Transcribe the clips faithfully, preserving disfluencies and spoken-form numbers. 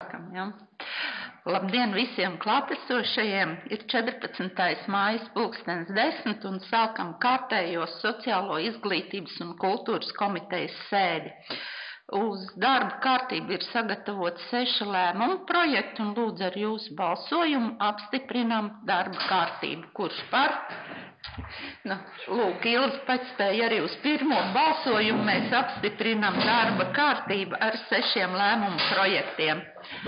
sākam, ja? Labdien visiem klātesošajiem! Ir četrpadsmitais maijs pulkstens desmit un sākam kārtējo sociālo izglītības un kultūras komitejas sēdi. Uz darba kārtību ir sagatavot seši lēmumu projektu un lūdzu ar jūsu balsojumu apstiprinam darba kārtību. Kurš par? Nu, lūk, Ilze paspēja arī uz pirmo balsojumu. Mēs apstiprinam darba kārtību ar sešiem lēmumu projektiem.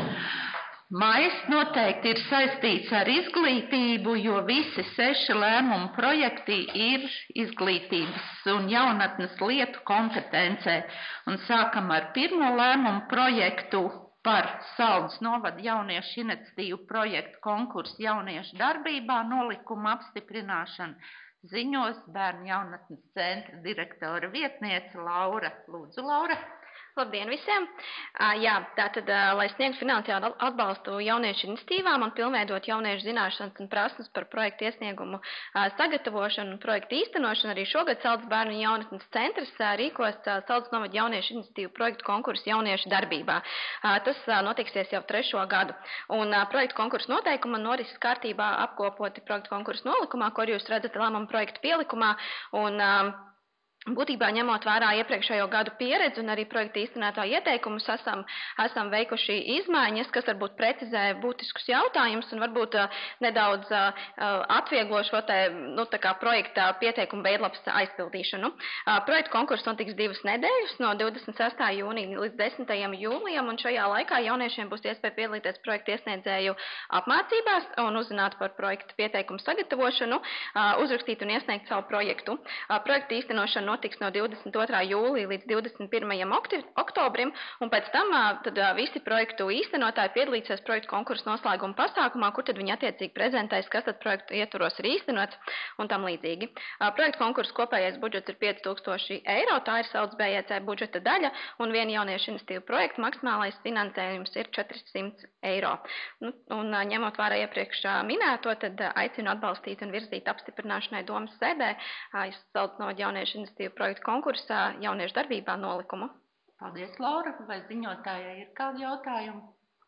Maijs noteikti ir saistīts ar izglītību, jo visi seši lēmumu projekti ir izglītības un jaunatnes lietu kompetencē. Un sākam ar pirmo lēmumu projektu par Saldus novada jauniešu iniciatīvu projektu konkursu jauniešu darbībā nolikumu apstiprināšanu. Ziņos Bērnu jaunatnes centra direktora vietniece Laura. Lūdzu, Laura. Labdien visiem! Jā, tātad, lai sniegtu finansiālu atbalstu jauniešu iniciatīvām un pilnveidot jauniešu zināšanas un prasmes par projektu iesniegumu sagatavošanu un projektu īstenošanu, arī šogad Saldus Bērnu jaunatnes centrs rīkos Saldus novada jauniešu iniciatīvu projektu konkursu jauniešu darbībā. Tas notiksies jau trešo gadu. Un projektu konkursu noteikuma norises kārtībā apkopoti projektu konkursu nolikumā, kur jūs redzat lēmumu projektu pielikumā. Un, Būtībā ņemot vērā iepriekšējo gadu pieredzi un arī projekta īstenētāju ieteikumus, esam, esam veikuši izmaiņas, kas varbūt precizē būtiskus jautājumus un varbūt uh, nedaudz uh, atvieglo šo te, nu, tā kā projekta pieteikumu veidlapas aizpildīšanu. Uh, projekta konkurss notiks divas nedēļas, no divdesmit sestā jūnija līdz desmitajam jūlijam, un šajā laikā jauniešiem būs iespēja piedalīties projekta iesniedzēju apmācībās un uzzināt par projekta pieteikumu sagatavošanu, uh, uzrakstīt un iesniegt savu projektu. Uh, projekta īstenošanu notiks no divdesmit otrā jūlija līdz divdesmit pirmajam oktobrim, un pēc tam tad visi projektu īstenotāji piedalīsies projektu konkursu noslēguma pasākumā, kur tad viņi attiecīgi prezentēs, kas tad projektu ietvaros ir īstenots un tam līdzīgi. Projektu konkursu kopējais budžets ir pieci tūkstoši eiro, tā ir Saldus B J C budžeta daļa, un viena jauniešu iniciatīvu projektu maksimālais finansējums ir četrsimt eiro. Nu, un ņemot vērā iepriekš minēto, tad aicinu atbalstīt un virzīt apstiprināšanai domas sēdē Saldus novada jauniešu iniciatīvu projektu konkursā jauniešu darbībā nolikumu. Paldies, Laura. Vai ziņotājai ir kādi jautājumi?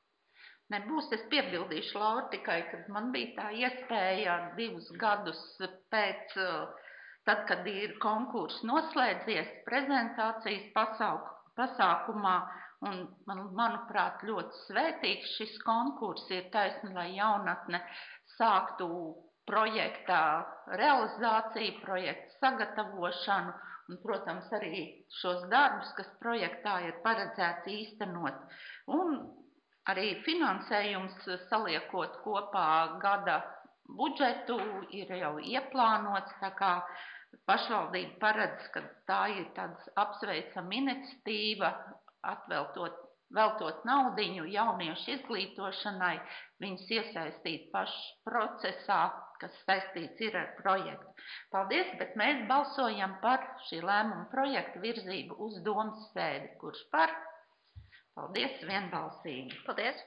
Nebūs, es piebildīšu, Laura, tikai, kad man bija tā iespēja divus gadus pēc, tad, kad ir konkurss noslēdzies, prezentācijas pasāku, pasākumā, un, man, manuprāt, ļoti svētīgs šis konkurss ir taisni, lai jaunatne sāktu projektā realizāciju, projektu sagatavošanu un, protams, arī šos darbus, kas projektā ir paredzēts īstenot. Un arī finansējums saliekot kopā gada budžetu ir jau ieplānots, tā kā pašvaldība paredz, ka tā ir tāds apsveicama iniciatīva, atveltot veltot naudiņu jauniešu izglītošanai, viņus iesaistīt pašu procesā, kas saistīts ir ar projektu. Paldies, bet mēs balsojam par šī lēmuma projektu virzību uz domas sēdi. Kurš par? Paldies, vienbalsīgi. Paldies.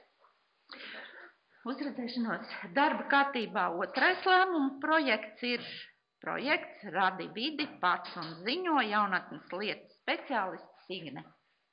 Uzredzēšanos darba kārtībā otrais lēmuma projekts ir projekts Radi vidi pats un ziņo jaunatnes lietu speciālists Signe.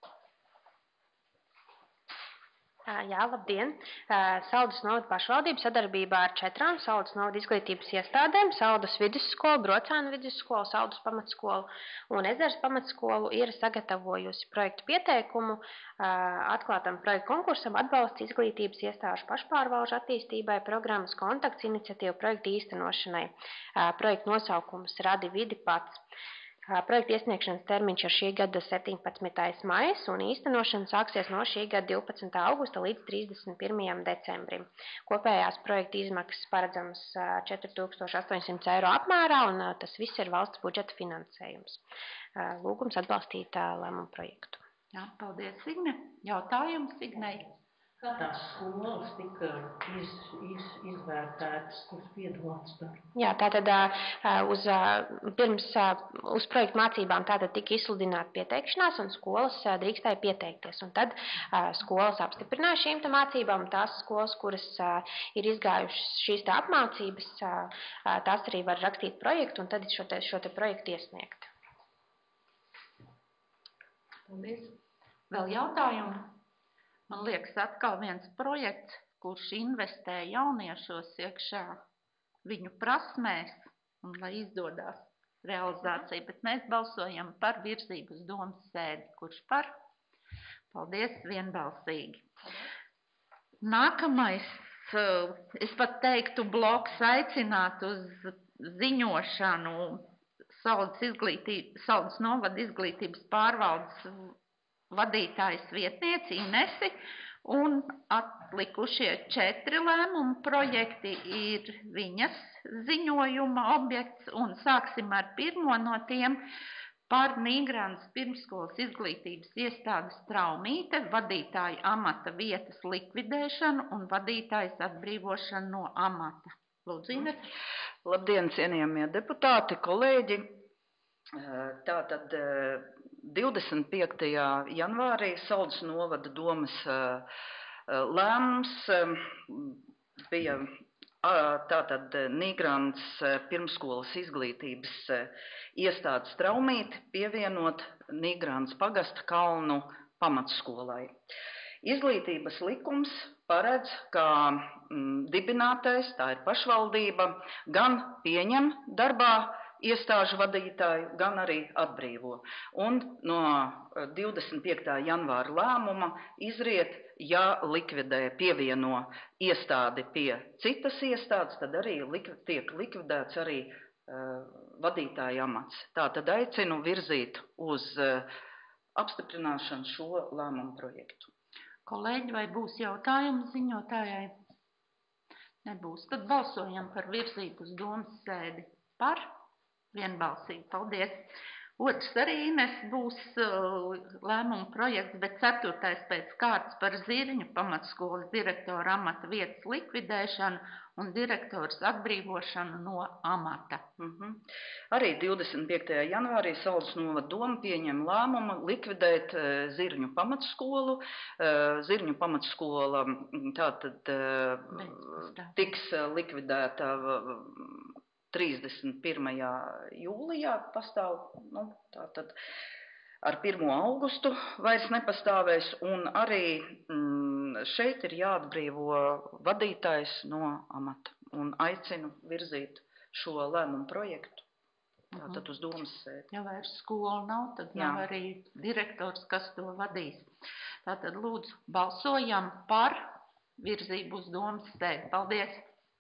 Jā, labdien! Saldus novada pašvaldība sadarbībā ar četrām Saldus novada izglītības iestādēm, Saldus vidusskolu, Brocēnu vidusskolu, Saldus pamatskolu un Ezers pamatskolu ir sagatavojusi projektu pieteikumu atklātam projektu konkursam atbalsts izglītības iestāžu pašpārvalžu attīstībai programmas kontakts iniciatīvu projektu īstenošanai. Projektu nosaukums Radi vidi pats. Projekta iesniegšanas termiņš ir šī gada septiņpadsmitais maijs un īstenošana sāksies no šī gada divpadsmitā augusta līdz trīsdesmit pirmajam decembrim. Kopējās projekta izmaksas paredzamas četri tūkstoši astoņsimt eiro apmērā un tas viss ir valsts budžeta finansējums. Lūgums atbalstīt lēmumu projektu. Jā, paldies, Signe. Jautājums, Signei? Kā tās skolas tika iz, iz, izvērtētas, kuras piedalās darbā? Jā, tātad uz, pirms uz projektu mācībām tātad tika izsludināta pieteikšanās un skolas drīkstēja pieteikties. Un tad skolas apstiprināja šīm te mācībām, un tās skolas, kuras ir izgājušas šīs te apmācības, tās arī var rakstīt projektu un tad šo te, šo te projektu iesniegt. Paldies. Vēl jautājumi? Man liekas, atkal viens projekts, kurš investē jauniešos iekšā viņu prasmēs un lai izdodās realizācija, bet mēs balsojam par virzību uz domas sēdi. Kurš par? Paldies, vienbalsīgi. Nākamais, es pat teiktu, bloks aicināt uz ziņošanu Saldas, Saldas novada izglītības pārvaldes vadītājas vietnieci Inesi, un atlikušie četri lēmumu projekti ir viņas ziņojuma objekts, un sāksim ar pirmo no tiem par Nīgrandes pirmsskolas izglītības iestādes Traumīte, vadītāja amata vietas likvidēšanu un vadītājas atbrīvošanu no amata. Lūdzu, Ines. Labdien, cienījamie deputāti, kolēģi! Tātad divdesmit piektajā janvārī Saldas novada domas lēmums bija tātad Nīgrandes pirmsskolas izglītības iestādes Traumīti pievienot Nīgrandes pagasta Kalnu pamatskolai. Izglītības likums paredz, ka mm, dibinātais, tā ir pašvaldība, gan pieņem darbā iestāžu vadītāju, gan arī atbrīvo. Un no divdesmit piektā janvāra lēmuma izriet, ja likvidē pievieno iestādi pie citas iestādes, tad arī likvid, tiek likvidēts arī uh, vadītāja amats. Tā tad aicinu virzīt uz uh, apstiprināšanu šo lēmumu projektu. Kolēģi, vai būs jautājumi ziņotājai? Nebūs. Tad balsojam par virzību uz domas sēdi. Par? Vienbalsīgi. Paldies. Otrs arī Ines būs uh, lēmuma projekts, bet ceturtais pēc kārtas par Zirņu pamatskolas direktora amata vietas likvidēšanu un direktors atbrīvošanu no amata. Mhm. Arī divdesmit piektajā janvārī Saldas novada doma pieņem lēmumu likvidēt uh, Zirņu pamatskolu. Uh, Zirņu pamatskola tātad uh, tiks uh, likvidēta uh, trīsdesmit pirmajā jūlijā pastāv, nu, tātad ar pirmo augustu vairs nepastāvēs, un arī mm, šeit ir jāatbrīvo vadītājs no amata, un aicinu virzīt šo lēmumu projektu, tātad uz domas sēdi. Ja vairs skola nav, tad Jā. nav arī direktors, kas to vadīs. Tātad lūdzu balsojam par virzību uz domas sēdi. Paldies!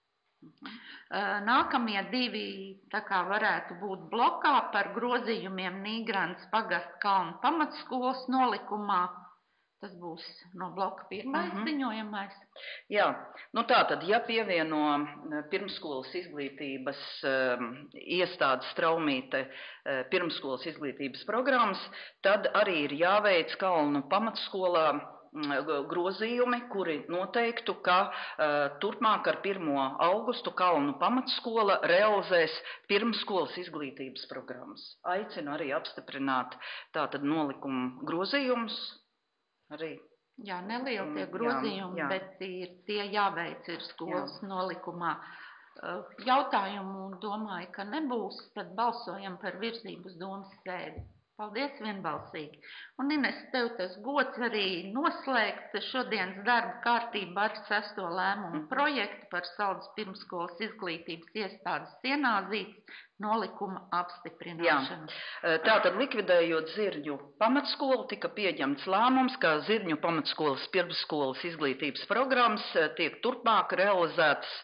Nākamie divi tā kā varētu būt blokā par grozījumiem Nīgrandes pagasta Kalnu pamatskolas nolikumā. Tas būs no bloka pirmais mm-hmm. ziņojamais. Jā, nu tātad, ja pievieno pirmsskolas izglītības um, iestādes Traumīte uh, pirmsskolas izglītības programmas, tad arī ir jāveic Kalnu pamatskolā grozījumi, kuri noteiktu, ka uh, turpmāk ar pirmo augustu Kalnu pamatskola realizēs pirmsskolas izglītības programmas. Aicinu arī apstiprināt tātad nolikumu grozījumus. Arī. Jā, nelieli tie grozījumi, jā, jā. Bet ir, tie jāveic ir skolas jā. Nolikumā. Uh, jautājumu domāju, ka nebūs, tad balsojam par virzību uz domas sēdi. Paldies, vienbalsīgi. Un Ines, tev tas gods arī noslēgt šodienas darba kārtību ar sesto lēmumu mm. projektu par Saldas pirmsskolas izglītības iestādes Sienāzītes nolikuma apstiprināšanu. Jā. Tātad likvidējot Zirņu pamatskolu, tika pieņemts lēmums, ka Zirņu pamatskolas pirmsskolas izglītības programmas tiek turpmāk realizētas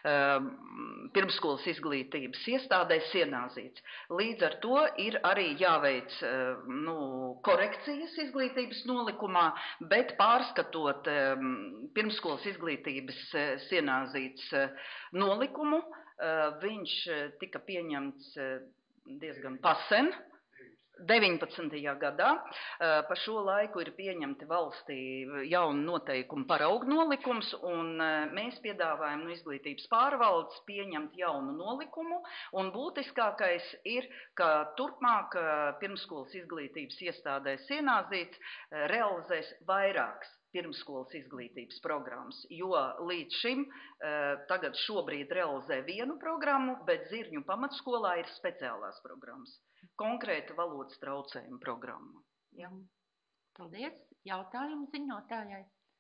pirmsskolas izglītības iestādēs Sienāzītes. Līdz ar to ir arī jāveic nu, korekcijas izglītības nolikumā, bet pārskatot pirmsskolas izglītības Sienāzītes nolikumu, viņš tika pieņemts diezgan pasen. deviņpadsmitajā gadā pa šo laiku ir pieņemti valstī jauni noteikumi paraugu nolikums, un mēs piedāvājam no izglītības pārvaldes pieņemt jaunu nolikumu, un būtiskākais ir, ka turpmāk pirmsskolas izglītības iestādēs Sienāzītes realizēs vairākas pirmsskolas izglītības programmas, jo līdz šim tagad šobrīd realizē vienu programmu, bet Zirņu pamatskolā ir speciālās programmas. Konkrēta valodas traucējuma programma. Ja. Paldies. Jautājumu ziņotājai.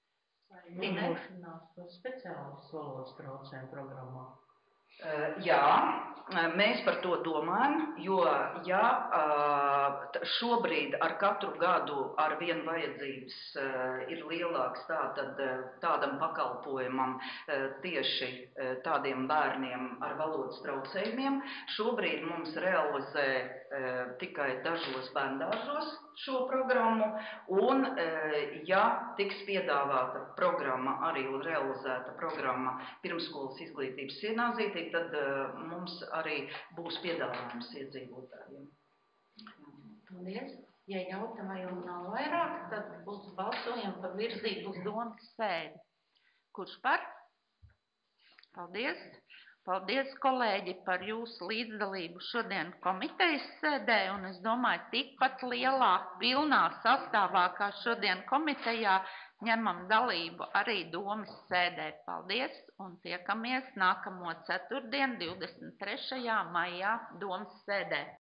Vienošanās par speciālistu valodas traucējumu programmā. Uh, jā, mēs par to domājam, jo jā, uh, šobrīd ar katru gadu ar vien vajadzības uh, ir lielāks tātad, tādam pakalpojumam uh, tieši uh, tādiem bērniem ar valodas traucējumiem. Šobrīd mums realizē uh, tikai dažos bērndārzos šo programmu, un ja tiks piedāvāta programma arī un realizēta programma pirmsskolas izglītības sienāzītī, tad mums arī būs piedāvājums iedzīvotājiem. Paldies. Ja jautājumu nav vairāk, tad būs balsojam par virzību uz domas sēdi. Kurš par? Paldies. Paldies, kolēģi, par jūsu līdzdalību šodien komitejas sēdē, un es domāju, tikpat lielā, pilnā sastāvā, kā šodien komitejā, ņemam dalību arī domas sēdē. Paldies, un tiekamies nākamo ceturtdien, divdesmit trešajā maijā domas sēdē.